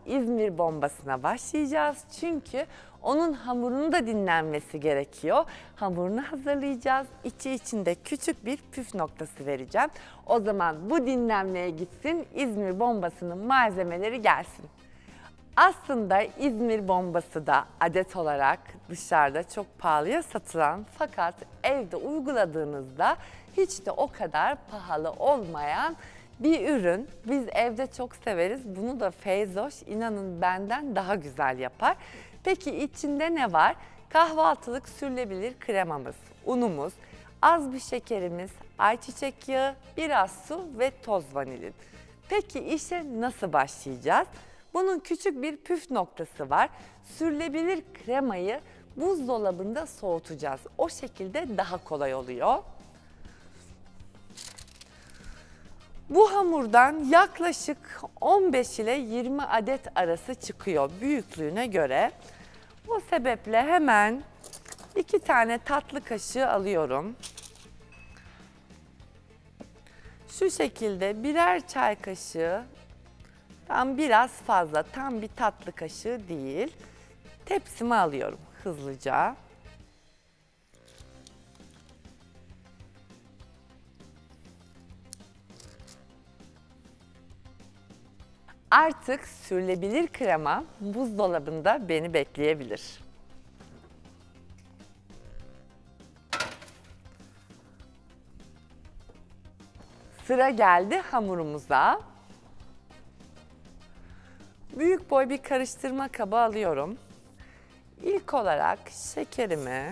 İzmir bombasına başlayacağız. Çünkü onun hamurunun da dinlenmesi gerekiyor. Hamurunu hazırlayacağız. İçi içinde küçük bir püf noktası vereceğim. O zaman bu dinlenmeye gitsin, İzmir bombasının malzemeleri gelsin. Aslında İzmir bombası da adet olarak dışarıda çok pahalıya satılan fakat evde uyguladığınızda hiç de o kadar pahalı olmayan bir ürün. Biz evde çok severiz. Bunu da Feyzoş inanın benden daha güzel yapar. Peki içinde ne var? Kahvaltılık sürülebilir kremamız, unumuz, az bir şekerimiz, ayçiçek yağı, biraz su ve toz vanilin. Peki işe nasıl başlayacağız? Bunun küçük bir püf noktası var. Sürülebilir kremayı buzdolabında soğutacağız. O şekilde daha kolay oluyor. Bu hamurdan yaklaşık 15 ile 20 adet arası çıkıyor büyüklüğüne göre. O sebeple hemen 2 tane tatlı kaşığı alıyorum. Şu şekilde birer çay kaşığı, tam biraz fazla, tam bir tatlı kaşığı değil. Tepsime alıyorum hızlıca. Artık sürülebilir krema buzdolabında beni bekleyebilir. Sıra geldi hamurumuza. Büyük boy bir karıştırma kabı alıyorum. İlk olarak şekerimi,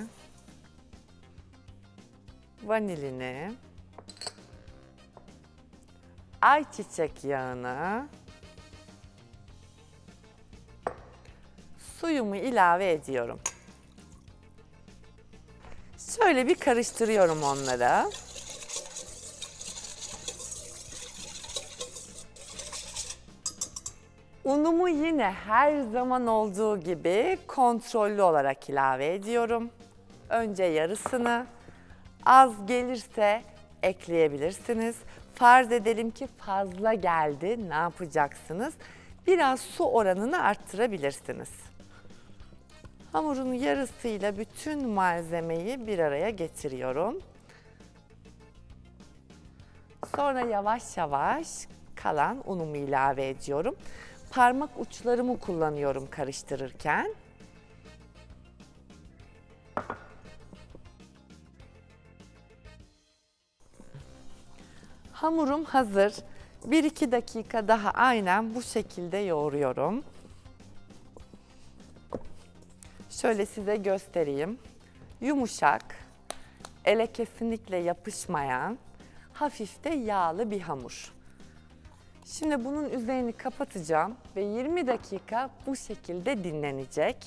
vanilini, ayçiçek yağını, suyumu ilave ediyorum. Şöyle bir karıştırıyorum onları. Unumu yine her zaman olduğu gibi kontrollü olarak ilave ediyorum. Önce yarısını, az gelirse ekleyebilirsiniz. Farz edelim ki fazla geldi, ne yapacaksınız? Biraz su oranını arttırabilirsiniz. Hamurun yarısıyla bütün malzemeyi bir araya getiriyorum. Sonra yavaş yavaş kalan unumu ilave ediyorum. Parmak uçlarımı kullanıyorum karıştırırken. Hamurum hazır. 1-2 dakika daha aynen bu şekilde yoğuruyorum. Şöyle size göstereyim. Yumuşak, ele kesinlikle yapışmayan, hafif de yağlı bir hamur. Şimdi bunun üzerini kapatacağım ve 20 dakika bu şekilde dinlenecek.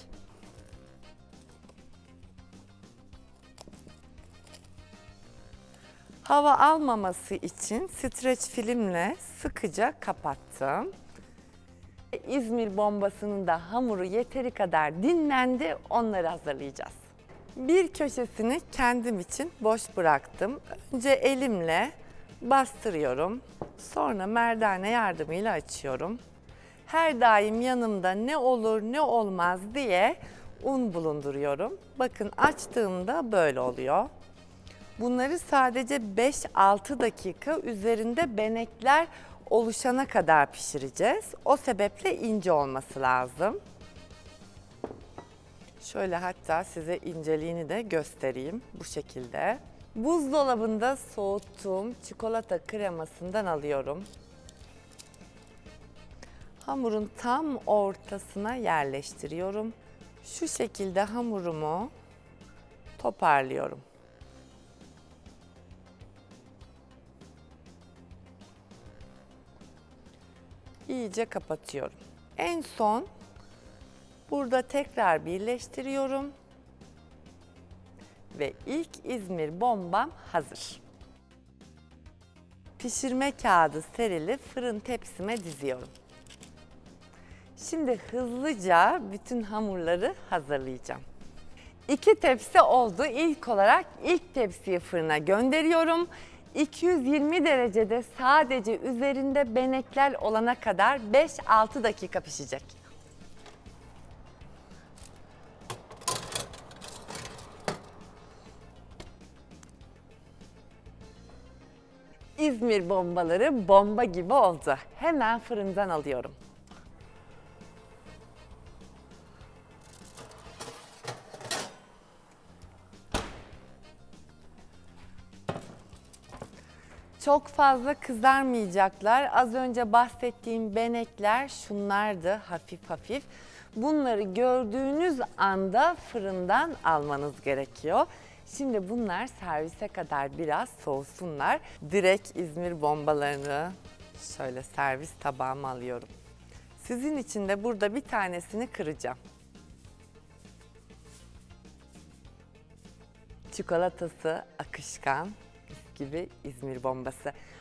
Hava almaması için streç filmle sıkıca kapattım. İzmir bombasının da hamuru yeteri kadar dinlendi, onları hazırlayacağız. Bir köşesini kendim için boş bıraktım. Önce elimle bastırıyorum. Sonra merdane yardımıyla açıyorum. Her daim yanımda ne olur ne olmaz diye un bulunduruyorum. Bakın açtığımda böyle oluyor. Bunları sadece 5-6 dakika üzerinde benekler oluşana kadar pişireceğiz. O sebeple ince olması lazım. Şöyle hatta size inceliğini de göstereyim bu şekilde. Buzdolabında soğuttuğum çikolata kremasından alıyorum. Hamurun tam ortasına yerleştiriyorum. Şu şekilde hamurumu toparlıyorum. İyice kapatıyorum. En son burada tekrar birleştiriyorum. Ve ilk İzmir bombam hazır. Pişirme kağıdı serili fırın tepsime diziyorum. Şimdi hızlıca bütün hamurları hazırlayacağım. 2 tepsi oldu. İlk olarak ilk tepsiyi fırına gönderiyorum. 220 derecede sadece üzerinde benekler olana kadar 5-6 dakika pişecek. İzmir bombaları bomba gibi oldu. Hemen fırından alıyorum. Çok fazla kızarmayacaklar. Az önce bahsettiğim benekler şunlardı, hafif hafif. Bunları gördüğünüz anda fırından almanız gerekiyor. Şimdi bunlar servise kadar biraz soğusunlar. Direkt İzmir bombalarını şöyle servis tabağıma alıyorum. Sizin için de burada bir tanesini kıracağım. Çikolatası akışkan, mis gibi İzmir bombası.